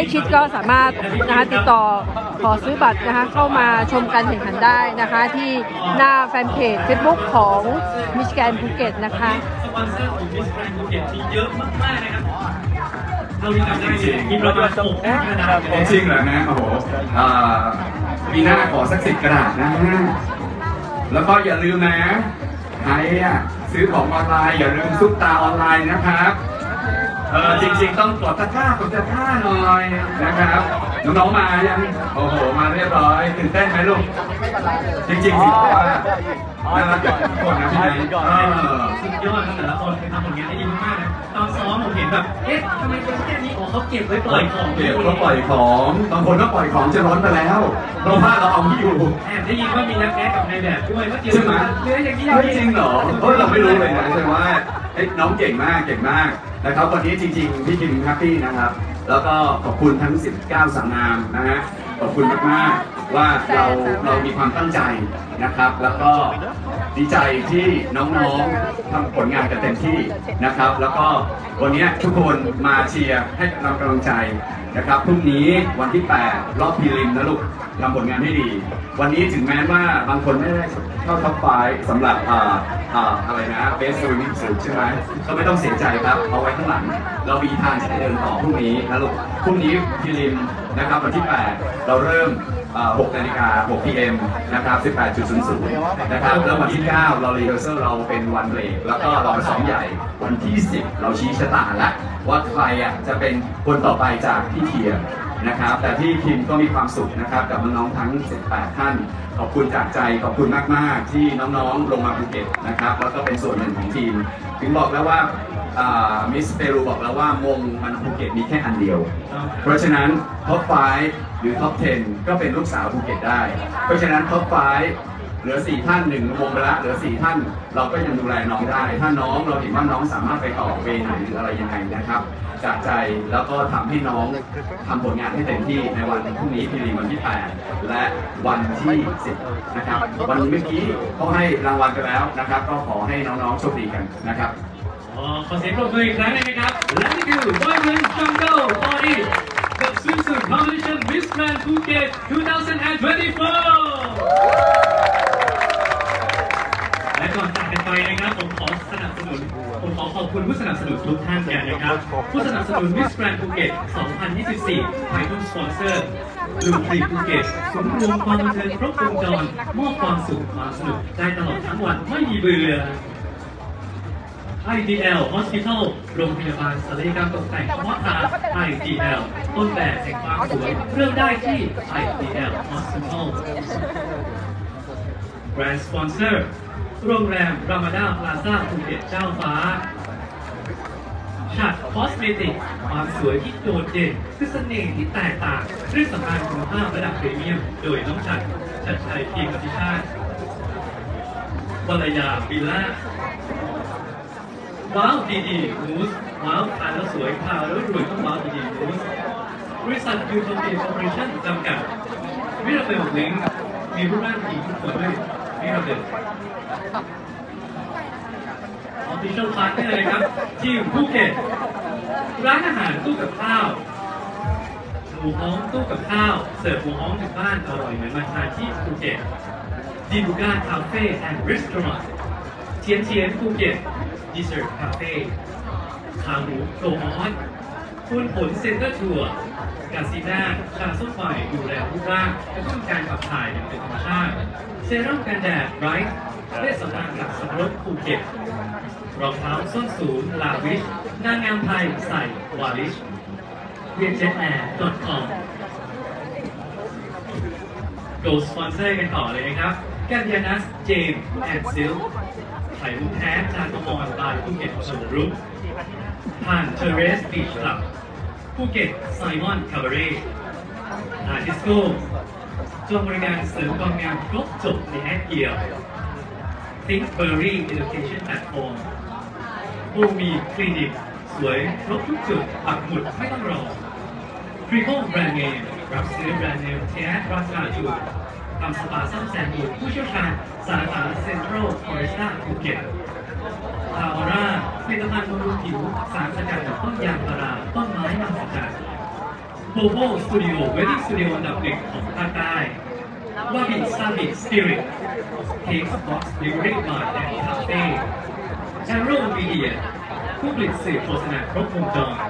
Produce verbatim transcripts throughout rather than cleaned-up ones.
ล้ชิดก็สามารถนะคะติดต่อขอซื้อบัตรนะคะเข้ามาชมการแข่งขันได้นะคะที่หน้าแฟนเพจ Facebook ของมิสแกรนด์ภูเก็ตนะคะสปอนเซอร์ของมิสแกรนด์ภูเก็ตมีเยอะมากๆนะครับเรามีจำได้มีประมาณหกกระดาษจริงเหรอฮะโอ้โหปีหน้าขอสักสิบกระดาษนะแล้วก็อย่าลืมนะใครอ่ะซื้อของออนไลน์อย่าลืมซุปตาออนไลน์นะครับเออจริงๆต้องกดตะกร้ากดตะกร้าหน่อยนะครับน้องๆมายังโอ้โหมาเรียบร้อยตื่นเต้นไหมลูกจริงๆสิว่าน่ารักทุกคนนะพี่นายสุดยอดแต่ละคนทำผลงานได้ดีมากๆนะตอนซ้อมผมเห็นแบบเอ๊ะทำไมเป็นแค่นี้อ๋อเขาเก็บไว้ปล่อยของเก็บเขาปล่อยของบางคนก็ปล่อยของจะร้อนไปแล้วเราพลาดเราเอาไม่อยู่แอบได้ยินว่ามีนักแข่งกับนายแบบด้วยว่าเกี่ยวกับเนื้ออย่างนี้จริงเหรอเพราะเราไม่รู้เลยนะใช่ว่าน้องเก่งมากเก่งมากนะครับวันนี้จริงๆพี่คิมแฮปปี้นะครับแล้วก็ขอบคุณทั้งสิบเก้าสาวงามนะฮะขอบคุณมากๆว่าเราเรามีความตั้งใจนะครับแล้วก็ดีใจที่น้องๆทำผลงานกันเต็มที่นะครับแล้วก็วันนี้ทุกคนมาเชียร์ให้เรากำลังใจนะครับพรุ่งนี้วันที่แปดรอบพรีลิมนะลูกทำผลงานให้ดีวันนี้ถึงแม้ว่าบางคนไม่ได้เข้าท็อปไฟว์สำหรับอ่าอ่าอะไรนะเบสสวิมสุดใช่ไหมก็ไม่ต้องเสียใจครับเอาไว้ข้างหลังเรามีทางที่จะเดินต่อพรุ่งนี้นะลูกพรุ่งนี้พรีลิมนะครับวันที่แปดเราเริ่มหกนาฬิกาหก พี เอ็ม นะครับ สิบแปดจุดศูนย์ศูนย์ นะครับแล้ววันที่เก้าเรารีเฮอร์เซอร์เราเป็นวันเบรกแล้วก็เราซ้อมใหญ่วันที่สิบเราชี้ชะตาแล้วว่าใครอ่ะจะเป็นคนต่อไปจากพี่เทียนะครับแต่ที่คิมก็มีความสุขนะครับกับน้องๆทั้งสิบแปดท่านขอบคุณจากใจขอบคุณมากๆที่น้องๆลงมาภูเก็ตนะครับแล้วก็เป็นส่วนหนึ่งของทีมถึงบอกแล้วว่ามิสเปรูบอกแล้วว่ามงมันภูเก็ตมีแค่อันเดียวเพราะฉะนั้นท็อปไฟว์หรือท็อปสิบก็เป็นลูกสาวภูเก็ตได้เพราะฉะนั้นท็อปไฟว์เหลือสี่ท่านหนึ่งวงไปละเหลือสี่ท่านเราก็ยังดูแลน้องได้ถ้าน้องเราเห็นว่าน้องสามารถไปต่อเวไหนหรืออะไรยังไงนะครับจากใจแล้วก็ทำให้น้องทำผลงานให้เต็มที่ในวันพรุ่งนี้พรีลิมวันที่แปดและวันที่สิบนะครับวันเมื่อกี้เขาให้รางวัลกันแล้วนะครับก็ขอให้น้องๆโชคดีกันนะครับขอเสียงปรบมืออีกครั้งหนึ่งนะครับและนี่คือ Boyfriend Jungle Body The Swimsuit Competition Miss Grand Phuket twenty twenty-four และก่อนจากกันไปนะครับผมขอสนับสนุนผมขอขอบคุณผู้สนับสนุนทุกท่านกันนะครับผู้สนับสนุน Miss Grand Phuket สองพันยี่สิบสี่ไทยทุ่งสปอนเซอร์ลูกทรีภูเก็ตสมรวมความบันเทิงครบวงจรมอบความสุขความสนุกได้ตลอดทั้งวันไม่มีเบื่อไอ ดี แอล Hospital โรงพยาบาลศัลยกรรมตกแต่งเฉพาะทาง ไอ ดี แอล ต้นแบบแห่งความสวยเริ่มได้ที่ ไอ ดี แอล Hospital Brand Sponsor โรงแรมรามาดาพลาซ่าภูเก็ตเจ้าฟ้าฉัดคอสเมติกความสวยที่โดดเด่นคือเสน่ห์ที่แตกต่างเครื่องสำอางคุณภาพระดับพรีเมียมโดยน้องฉัดชัดชัยเพียงอภิชาติวรยาวิลล่าว้าวดีดีมูสว้าวทานแล้วสวยทานแล้วรวยต้องว้าวดีดีมูสบริษัทยูโทเปียคอร์ปอเรชั่นจำกัดวิราเบลลิงมีรูปร่างดีทุกคนด้วยวิราเบลออฟฟิเชียลพาร์ทเนอร์นะครับที่ภูเก็ตร้านอาหารตู้กับข้าวหมูฮ้องตู้กับข้าวเสิร์ฟหมูฮ้องถึงบ้านอร่อยเหมือนมาทานที่ภูเก็ตดีบูก้าคาเฟ่แอนด์รีสอร์ทเทียนเทียนภูเก็ตดีเซอร์คาเฟ่ขาหมูโปรมอสคุณผลเซ็นเตอร์ทัวร์กาซิน่าชาส้มไฟดูแลรูปร่างกระตุ้นการขับถ่ายอย่างเป็นธรรมชาติเซรั่มกันแดดไรท์เวชสำอางกับสับปะรดภูเก็ตรองเท้าส้นสูงลาวิชนางงามไทยใส่วาลิชเวียนเจ็ตแอร์ ดอท คอม โกลด์สปอนเซอร์กันต่อเลยนะครับกันยานัสเจมส์แอนด์ซิลไข่มุกแท้จานประมอนบายภูเก็ตโชว์รูมผ่านเทเรสบีชคลับภูเก็ตไซมอนคาบาเร่อาร์ติสโก้จงบริการเสริมความงามครบจบในแอปเดียว Thinkberry Education Platform โบมีคลินิกสวยครบทุกจุดปักหมุดไม่ต้องรอ Triple Brand Name รับซื้อแบรนด์เนมแท้ราคาถูกทำสปาซ่อมแซมบุตรผู้เชี่ยวชาญสาขาเซ็นทรัลฟอเรสต้าภูเก็ตพาออร่าผลิตภัณฑ์บำรุงผิวสารสกัดจากต้นยางพาราต้นไม้มหัศจรรย์โบโบสตูดิโอเวดดิ้งสตูดิโออันดับหนึ่งของภาคใต้วาบิซาบิสปิริตเค้กบ็อกซ์ลิเวอรี่บาร์แอนด์คาเฟ่แอโร่มีเดียผู้ผลิตสื่อโฆษณาครบวงจร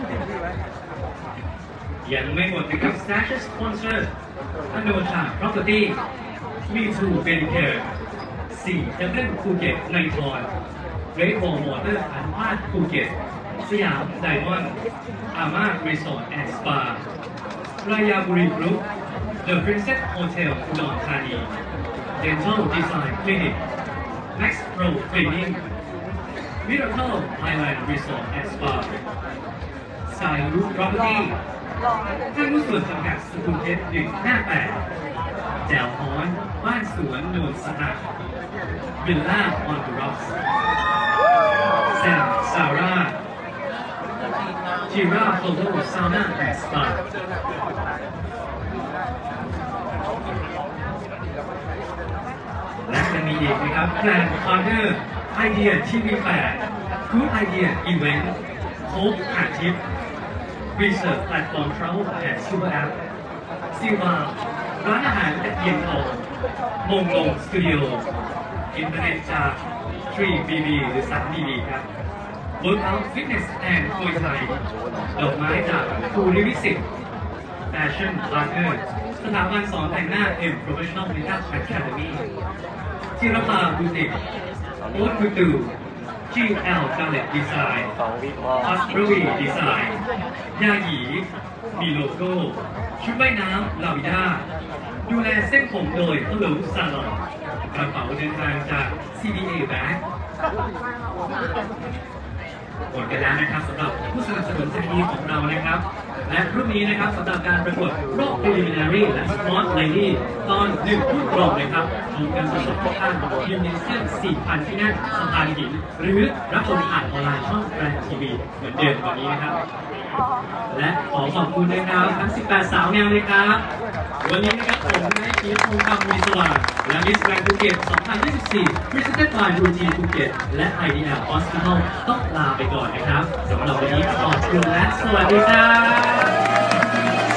ยังไม่หมดนะครับ Snatcher Sponsor อโนชา Property มีทูเบนเคอร์สี่เทมเพิลภูเก็ตในทอนเรดบอลวอเตอร์อันพาดภูเก็ตสยามไดมอนด์อาม่ารีสอร์ทแอนด์สปารายาบุรีกรุ๊ป The Princess Hotel อุดรธานี Dental Design Clinic Max Pro Cleaning Miracle Thailand Resort and Spa สายรูป Property ห้างหุ้นส่วนจำกัดสุขุมวิทหนึ่งห้าแปดแจ่วฮ้อนบ้านสวนโนนสหวิลล่าออนดูร็อกส์แซมซาร่าจิราโฟโต้ซาวน่าแอนด์สปาและยังมีอีกนะครับแกรนด์พาร์ทเนอร์ไอเดียทีวีแปดคูดไอเดียอีเวนต์โค้กอาทิตย์รีเสิร์ชแพลตฟอร์มทราเวลแอนด์ซูเปอร์แอปซิลวาร้านอาหารตะเกียงทองมงลงสตูดิโออินเทอร์เน็ตจาก ทรี บี บี หรือ ทรี บี บี ครับ Workout Fitness and มวยไทยดอกไม้จากภูริวิสิต Fashion Partner สถาบันสอนแต่งหน้า M Professional Makeup Academy จิรภาบุติกโอ๊ตคุตู จี แอล Gallet Design อัสรวีดีไซน์ยาหยีมีโลโก้ ชุดว่ายน้ำลาวิด้าดูแลเส้นผมโดย Hello Salon กระเป๋าเดินทางจาก ซี บี เอ Bag หมดกันแล้วนะครับสำหรับผู้สนับสนุนใจดีของเรานะครับและพรุ่งนี้นะครับสำหรับการประกวดรอบ Preliminary และ Smart Lady ตอนหนึ่งทุ่มตรงนะครับชมกันสดๆทุกท่านยิมเนเซียม สี่พัน ที่นั่งสะพานหินหรือรับชมผ่านออนไลน์ช่องแกรนด์ทีวีเหมือนเดิมวันนี้นะครับและขอขอบคุณนะครับทั้ง สิบแปด สาวงามเลยครับวันนี้นะครับผมนายเกียรติพงษ์คำมีสว่างและ Miss Grand Phuket สองพันยี่สิบสี่ Presented by Routine Phuket และ ไอ ดี แอล Hospital ต้องลาไปก่อนนะครับสำหรับวันนี้ขอบคุณและสวัสดีครับ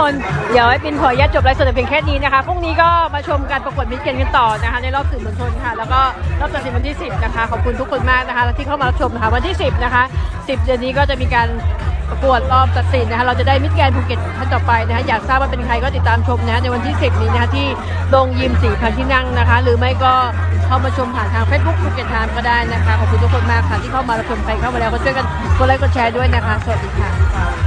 นท์เดี๋ยวให้ปินขออนุญาตจบไลฟ์สดแต่เพียงแค่นี้นะคะพรุ่งนี้ก็มาชมการประกวดมิสแกรนด์กันต่อนะคะในรอบสื่อมวลชนค่ะแล้วก็รอบตัดสินวันที่สิบนะคะขอบคุณทุกคนมากนะคะที่เข้ามารับชมนะคะวันที่สิบนะคะสิบเดือนนี้ก็จะมีการประกวดรอบตัดสินนะคะเราจะได้มิสแกรนด์ภูเก็ตท่านต่อไปนะคะอยากทราบว่าเป็นใครก็ติดตามชมนะคะในวันที่สิบนี้นะคะที่โรงยิมสี่พันที่นั่งนะคะหรือไม่ก็เข้ามาชมผ่านทาง Facebook ภูเก็ตไทม์ก็ได้นะคะขอบคุณทุกคนมากค่ะที่เข้ามารับชมใครเข้ามาแล้วก็ช่วยกันกดไลค์กดแชร์ด้วยนะคะสวัสดีค่ะ